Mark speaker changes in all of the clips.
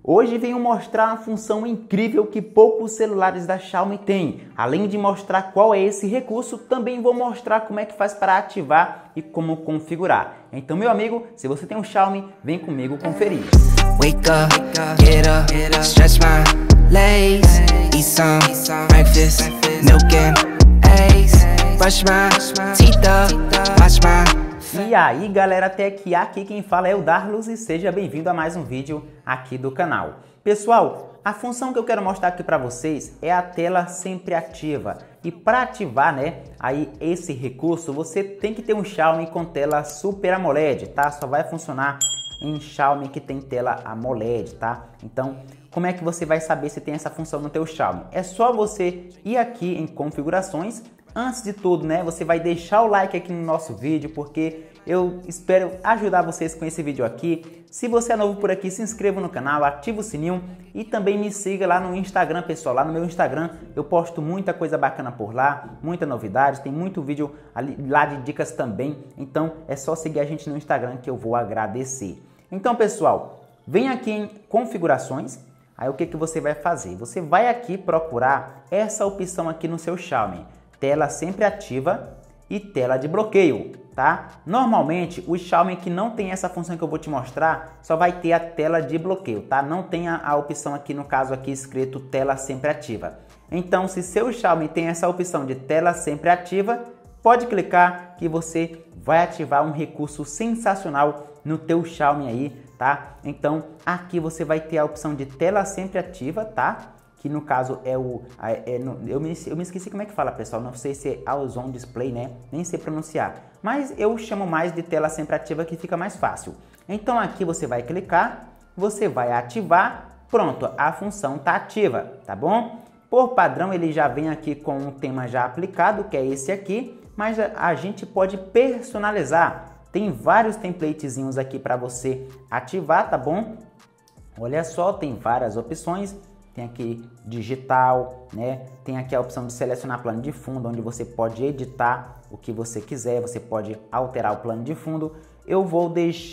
Speaker 1: Hoje venho mostrar uma função incrível que poucos celulares da Xiaomi têm. Além de mostrar qual é esse recurso, também vou mostrar como é que faz para ativar e como configurar. Então, meu amigo, se você tem um Xiaomi, vem comigo conferir.
Speaker 2: Wake up, get up, stretch my legs, eat some breakfast, milk and eggs, brush my teeth up, watch my...
Speaker 1: E aí galera, até aqui quem fala é o Darlos e seja bem-vindo a mais um vídeo aqui do canal. Pessoal, a função que eu quero mostrar aqui para vocês é a tela sempre ativa. E para ativar, aí esse recurso, você tem que ter um Xiaomi com tela Super AMOLED, tá? Só vai funcionar em Xiaomi que tem tela AMOLED, tá? Então, como é que você vai saber se tem essa função no teu Xiaomi? É só você ir aqui em configurações. Antes de tudo, você vai deixar o like aqui no nosso vídeo, porque eu espero ajudar vocês com esse vídeo aqui. Se você é novo por aqui, se inscreva no canal, ativa o sininho e também me siga lá no Instagram, pessoal. Lá no meu Instagram eu posto muita coisa bacana por lá, muita novidade, tem muito vídeo lá de dicas também. Então é só seguir a gente no Instagram que eu vou agradecer. Então, pessoal, vem aqui em configurações. Aí o que você vai fazer? Você vai aqui procurar essa opção aqui no seu Xiaomi. Tela sempre ativa e tela de bloqueio, tá? Normalmente, o Xiaomi que não tem essa função que eu vou te mostrar, só vai ter a tela de bloqueio, tá? Não tem a opção aqui, no caso aqui escrito tela sempre ativa. Então, se seu Xiaomi tem essa opção de tela sempre ativa, pode clicar que você vai ativar um recurso sensacional no teu Xiaomi aí, tá? Então, aqui você vai ter a opção de tela sempre ativa, tá? Que no caso é o... eu me esqueci como é que fala, pessoal. Não sei se é Always On Display, nem sei pronunciar. Mas eu chamo mais de tela sempre ativa que fica mais fácil. Então aqui você vai clicar, você vai ativar, pronto, a função está ativa, tá bom? Por padrão ele já vem aqui com um tema já aplicado, que é esse aqui. Mas a gente pode personalizar. Tem vários templatezinhos aqui para você ativar, tá bom? Olha só, tem várias opções. Tem aqui digital, Tem aqui a opção de selecionar plano de fundo, onde você pode editar o que você quiser, você pode alterar o plano de fundo. Eu vou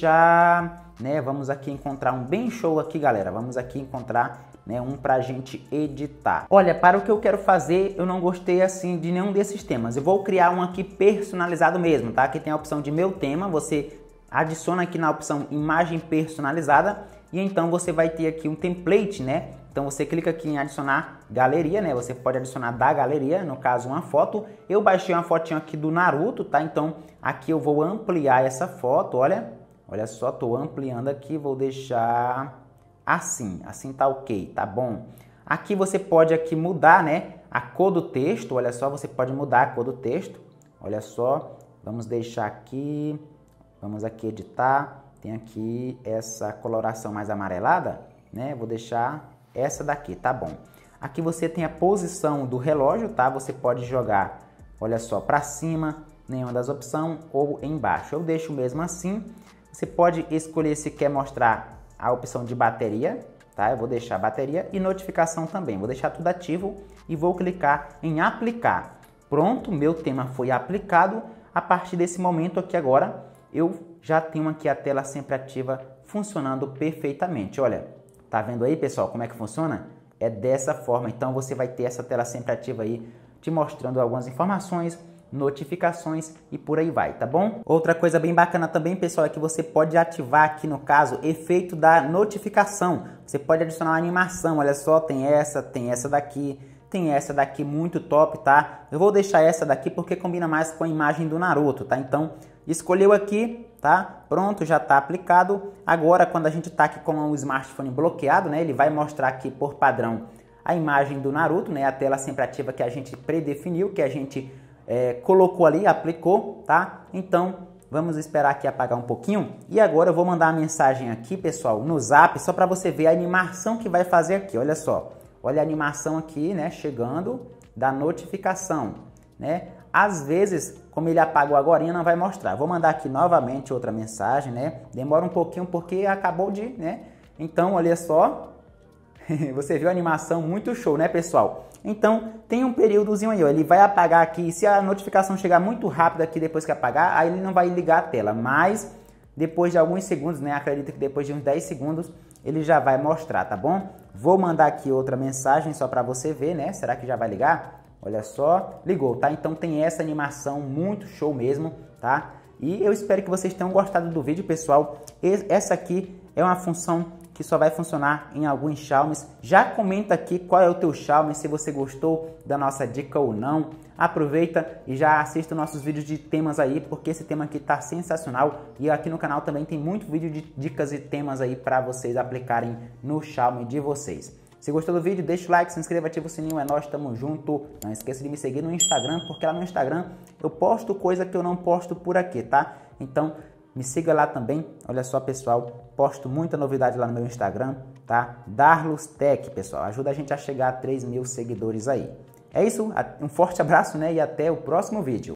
Speaker 1: deixar, vamos aqui encontrar um bem show aqui, galera. Vamos aqui encontrar, um pra gente editar. Olha, para o que eu quero fazer, eu não gostei assim de nenhum desses temas. Eu vou criar um aqui personalizado mesmo, tá? Aqui tem a opção de meu tema, você adiciona aqui na opção imagem personalizada e então você vai ter aqui um template, Então você clica aqui em adicionar galeria, Você pode adicionar da galeria, no caso uma foto. Eu baixei uma fotinha aqui do Naruto, tá? Então aqui eu vou ampliar essa foto, olha só, tô ampliando aqui, vou deixar assim tá ok, tá bom? Aqui você pode aqui mudar, a cor do texto, olha só, você pode mudar a cor do texto, olha só, vamos deixar aqui, vamos aqui editar, tem aqui essa coloração mais amarelada, Vou deixar essa daqui, tá bom. Aqui você tem a posição do relógio, tá? Você pode jogar, olha só, para cima, nenhuma das opções, ou embaixo. Eu deixo mesmo assim. Você pode escolher se quer mostrar a opção de bateria, tá? Eu vou deixar bateria e notificação também. Vou deixar tudo ativo e vou clicar em aplicar. Pronto, meu tema foi aplicado. A partir desse momento aqui agora, eu já tenho aqui a tela sempre ativa funcionando perfeitamente. Olha, tá vendo aí, pessoal, como é que funciona? É dessa forma. Então você vai ter essa tela sempre ativa aí, te mostrando algumas informações, notificações e por aí vai, tá bom? Outra coisa bem bacana também, pessoal, é que você pode ativar aqui, no caso, efeito da notificação. Você pode adicionar uma animação, olha só, tem essa daqui muito top, tá? Eu vou deixar essa daqui porque combina mais com a imagem do Naruto, tá? Então, escolheu aqui, tá? Pronto, já tá aplicado. Agora, quando a gente tá aqui com o smartphone bloqueado, ele vai mostrar aqui por padrão a imagem do Naruto, a tela sempre ativa que a gente predefiniu, que a gente colocou ali, aplicou, tá? Então, vamos esperar aqui apagar um pouquinho. E agora eu vou mandar uma mensagem aqui, pessoal, no Zap, só para você ver a animação que vai fazer aqui, olha só. Olha a animação aqui, chegando da notificação, Às vezes, como ele apagou agora, não vai mostrar. Vou mandar aqui novamente outra mensagem, Demora um pouquinho porque acabou de, Então, olha só. Você viu a animação muito show, pessoal? Então, tem um períodozinho aí, ó. Ele vai apagar aqui. Se a notificação chegar muito rápido aqui depois que apagar, aí ele não vai ligar a tela. Mas, depois de alguns segundos, acredito que depois de uns 10 segundos, ele já vai mostrar, tá bom? Vou mandar aqui outra mensagem só para você ver, né? Será que já vai ligar? Olha só, ligou, tá? Então tem essa animação muito show mesmo, tá? E eu espero que vocês tenham gostado do vídeo, pessoal. Essa aqui é uma função que só vai funcionar em alguns Xiaomis. Já comenta aqui qual é o teu Xiaomi, se você gostou da nossa dica ou não. Aproveita e já assista nossos vídeos de temas aí, porque esse tema aqui tá sensacional. E aqui no canal também tem muito vídeo de dicas e temas aí para vocês aplicarem no Xiaomi de vocês. Se gostou do vídeo, deixa o like, se inscreva, ativa o sininho, é nóis, tamo junto. Não esqueça de me seguir no Instagram, porque lá no Instagram eu posto coisa que eu não posto por aqui, tá? Então me siga lá também. Olha só, pessoal, posto muita novidade lá no meu Instagram, tá? Darlos Tech, pessoal, ajuda a gente a chegar a 3.000 seguidores aí. É isso, um forte abraço, né? E até o próximo vídeo.